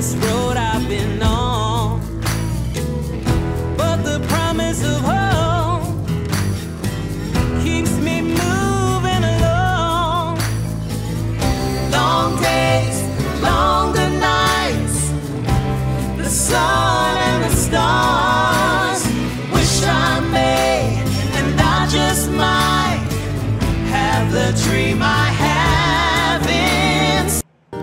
this road I've been on, but the promise of home keeps me moving along. Long days, longer nights, the sun and the stars. Wish I may, and I just might have the dream I have inside.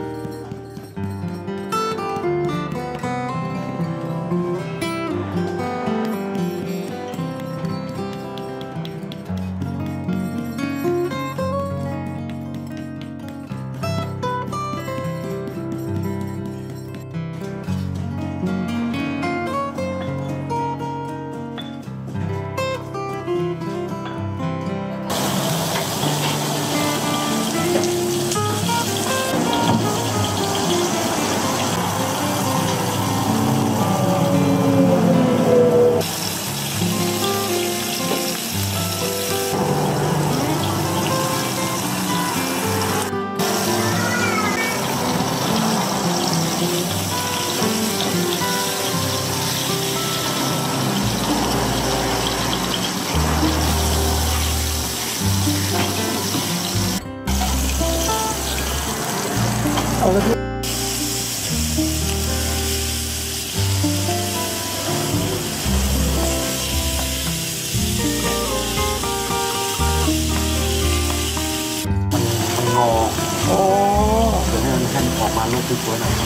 งอโอ้เดี๋ยวให้มันแค่ออกมาลูกสวยๆหน่อย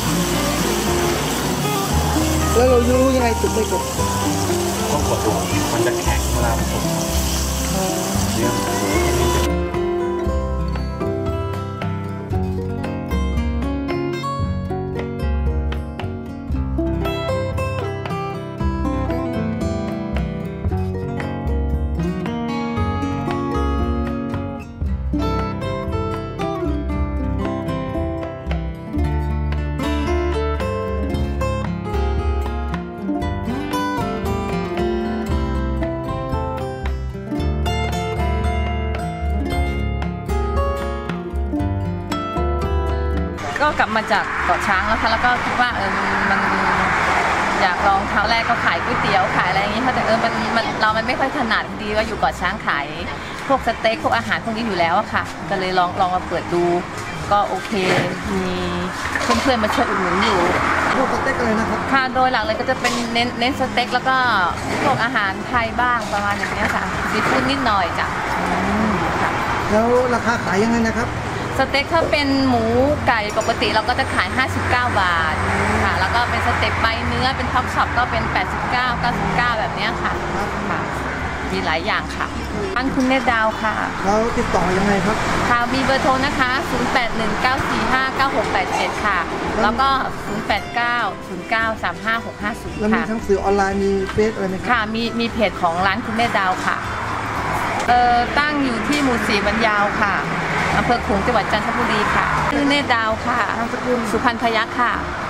แล้วเรารู้ยังไงถึงไม่กดต้องกดดูมันจะแข็งเวลาผสมเนี่ยก็กลับมาจากเกาะช้างแล้วค่ะแล้วก็คิดว่ามันอยากลองครั้งแรกก็ขายก๋วยเตี๋ยวขายอะไรอย่างนี้ค่ะแต่มันไม่ค่อยถนัดดีว่าอยู่เกาะช้างขายพวกสเต็กพวกอาหารพวกนี้อยู่แล้วอะค่ะก็เลยลองมาเปิดดูก็โอเคมีเพื่อนๆมาช่วยอุดหนุนอยู่พวกสเต็กอะไรนะครับค่ะโดยหลักเลยก็จะเป็นเน้นสเต็กแล้วก็พวกอาหารไทยบ้างประมาณอย่างนี้ค่ะซีฟู้ดนิดหน่อยจ้ะแล้วราคาขายยังไงนะครับสเต็กถ้าเป็นหมูไก่ปกติเราก็จะขาย59 บาทค่ะแล้วก็เป็นสเต็กใบเนื้อเป็นท็อปช็อปก็เป็น89 99แบบนี้ค่ะมีหลายอย่างค่ะร้านคุณเนตดาวค่ะแล้วติดต่อยังไงครับค่ะมีเบอร์โทรนะคะ0819459687ค่ะแล้วก็0890935650 แล้วมีทั้งสื่อออนไลน์มีเฟซอะไรไหมค่ะมีเพจของร้านคุณเนตดาวค่ะตั้งอยู่ที่หมู่ 4 บรรยาวค่ะอำเภอขลุงจังหวัดจันทบุรีค่ะชื่อเนตรดาวค่ะนามสกุลสุพรรณพยัคฆ์ค่ะ